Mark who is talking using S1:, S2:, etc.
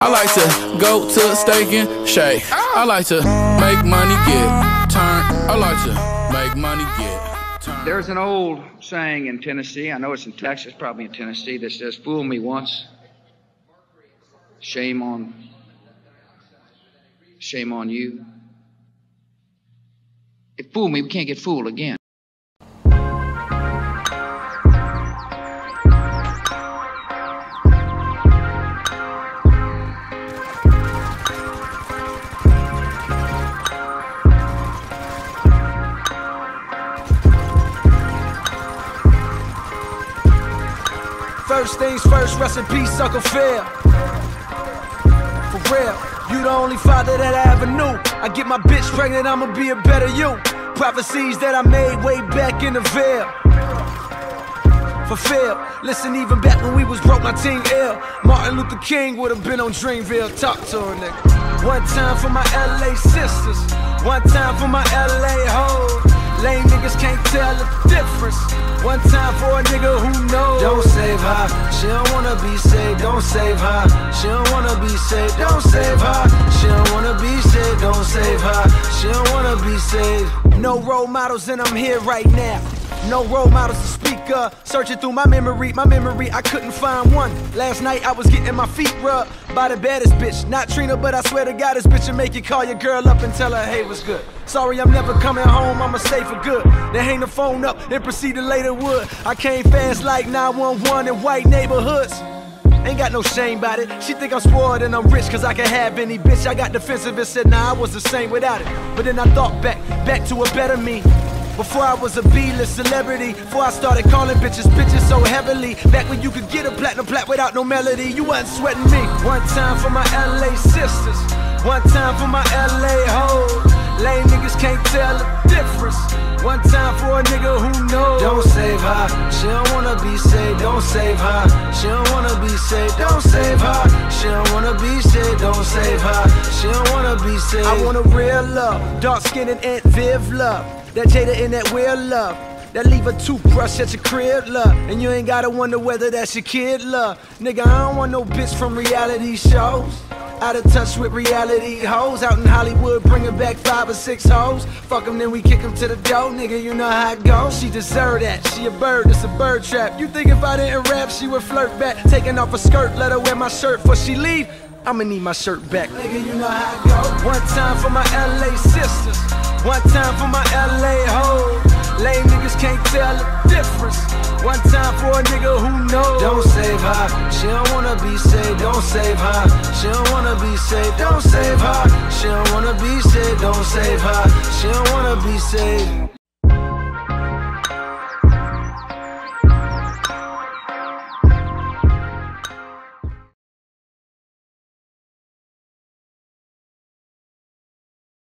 S1: I like to go to a steak and shake. I like to make money, get turned. I like to make money, get turned.
S2: There's an old saying in Tennessee, I know it's in Texas, probably in Tennessee, that says, fool me once, shame on you. If fool me, we can't get fooled again.
S3: First things first, rest in peace, Uncle Phil. For real, you the only father that I ever knew. I get my bitch pregnant, I'ma be a better you. Prophecies that I made way back in the veil. Fulfilled. Listen, even back when we was broke, my team ill. Martin Luther King would've been on Dreamville. Talk to a nigga. One time for my LA sisters, one time for my LA hoes. Lame niggas can't tell the difference. One time for a nigga who knows. Don't save her, she don't wanna be saved. Don't save her, she don't wanna be saved. Don't save her, she don't wanna be saved. Don't save her, she don't wanna be saved. No role models and I'm here right now. No role models to speak of. Searching through my memory, I couldn't find one. Last night I was getting my feet rubbed by the baddest bitch. Not Trina, but I swear to God this bitch will make you call your girl up and tell her, hey, what's good? Sorry, I'm never coming home, I'ma stay for good. Then hang the phone up and proceed to later wood. I came fast like 911 in white neighborhoods. Ain't got no shame about it. She think I'm spoiled and I'm rich cause I can have any bitch. I got defensive and said, nah, I was the same without it. But then I thought back to a better me. Before I was a B-list celebrity, before I started calling bitches so heavily. Back when you could get a platinum plat without no melody, you wasn't sweating me. One time for my LA sisters, one time for my LA hoes. Lame niggas can't tell the difference. One time for a nigga who knows. Don't save her, she don't wanna be saved. Don't save her, she don't wanna be saved. Don't save her, she don't wanna be saved. Don't save her, she don't wanna be saved. I want a real love, dark skin and Aunt Viv love. That Jada in that weird love, that leave a toothbrush at your crib, love. And you ain't gotta wonder whether that's your kid, love. Nigga, I don't want no bitch from reality shows. Out of touch with reality hoes. Out in Hollywood, bringing back 5 or 6 hoes. Fuck them, then we kick them to the door, nigga, you know how it goes. She deserve that, she a bird, it's a bird trap. You think if I didn't rap, she would flirt back. Taking off her skirt, let her wear my shirt before she leave. I'ma need my shirt back. Nigga, you know how it goes. One time for my LA sisters, one time for my LA hoes. Lame niggas can't tell the difference. One time for a nigga who knows. Don't save her, she don't wanna be saved. Don't save her, she don't wanna be saved. Don't save her, she don't wanna be saved. Don't save her, she don't wanna be saved.